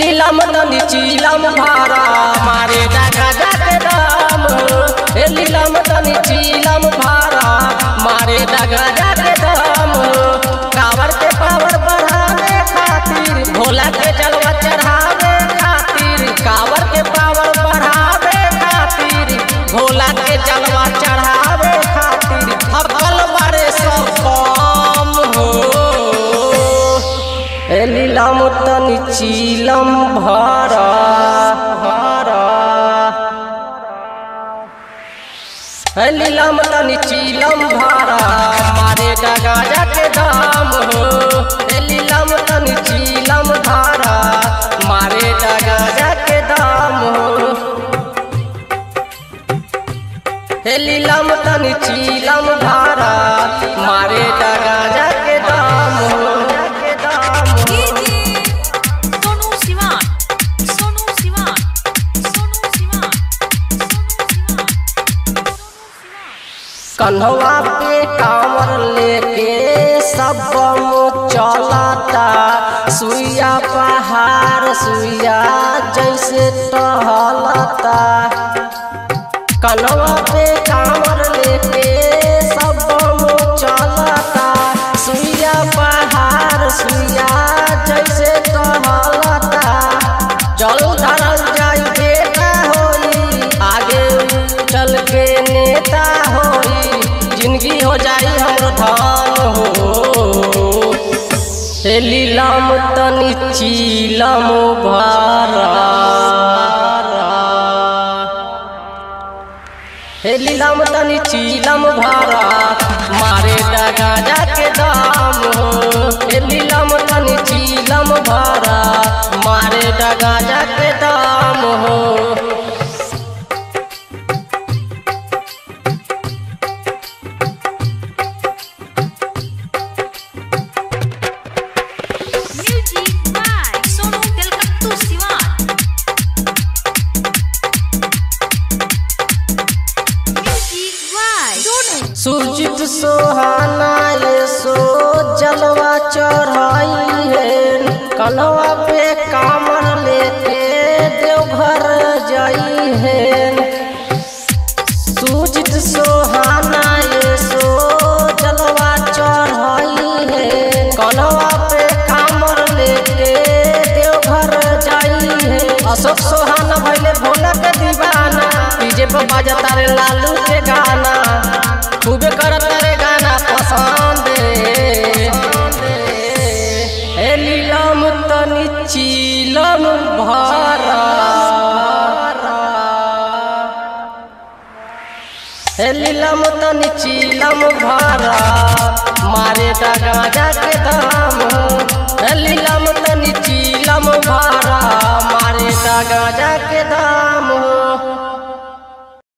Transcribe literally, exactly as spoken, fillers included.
लीलम तनी चीलम भारा मारे डागा जाके दाम हे लीलम तनी चीलम भारा मारे डागा जाके दाम कावर के पावर बढ़ावे खातिर भोला के जलवा चढ़ावे खातिर कावर के पावर बढ़ावे खातिर भोला के जलवा चढ़ावे खातिर अकल बारे सब काम हो हे लीलम तनी चीलम भारा भारा हे लीलम तनी चीलम भारा मारे डगा जाके दाम हो हे लीलम तनी चीलम भारा मारे डगा जाके दाम हो हे लीलम तनी चीलम भारा मारे डगा जाके दाम हो कन्हवा पे कांवर लेके सब चलाता सुइया पहाड़ सुइया जैसे टहलता कन्हवा पे कांवर लेके सब चलाता सुइया पहाड़ सुइया जैसे टहलता जल धरल जाई बेटा होई आगे चल के नेता होई जिंदगी हो जाई हमरो धान हो हे लीलम तनी चीलम भारा हे लीलम तनी चीलम भारा मारे डगा जाके दाम हो हे लीलम तनी चीलम भारा मारे डगा जाके दाम हो सुरजित सोहाना ये सो जलवा चढ़ाई है कन्हवा पे कामर लेके देवघर जाई है सुरजित सोहाना ये सो जलवा चढ़ाई है कन्हवा पे कामर लेके देवघर जाई है अशोक सोहाना भइले भोला के दीवाना डीजे पे बाजता रे लालू के गाना खूबे करत रे गाना पसंद हे लीलम तनी चीलम भारा हे लीलम तनी चीलम भारा मारे डगा जाके दाम हे लीलम तनी चीलम भारा मारे डगा जाके दाम हो।